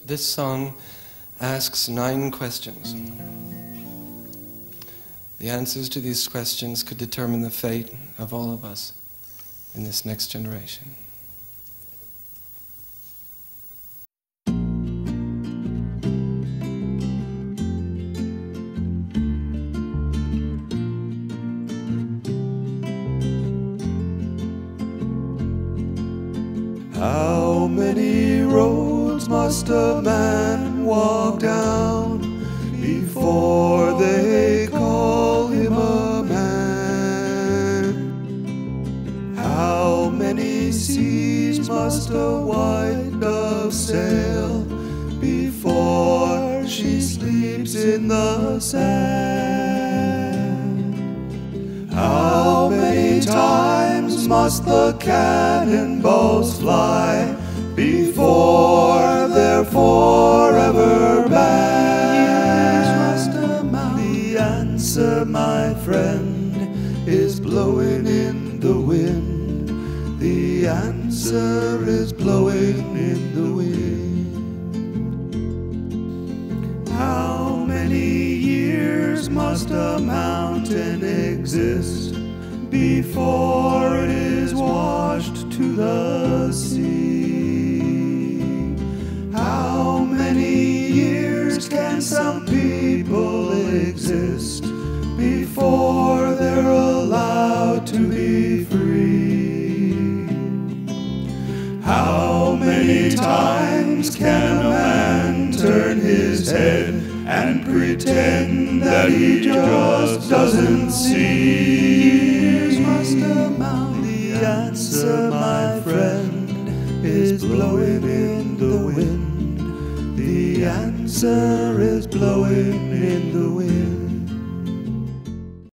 this song asks 9 questions. The answers to these questions could determine the fate of all of us in this next generation. How many roads must a man walk down before they call him a man? How many seas must a white dove sail before she sleeps in the sand? How many times must the cannonballs fly before they're forever banned? The answer, my friend, is blowing in the wind. The answer is blowing in the wind. How many years must a mountain exist before it is washed to the sea? How many years can some people exist before they're allowed to be free? How many times can a man turn his head and pretend that he just doesn't see? The answer, my friend, is blowing in the wind. The answer is blowing in the wind.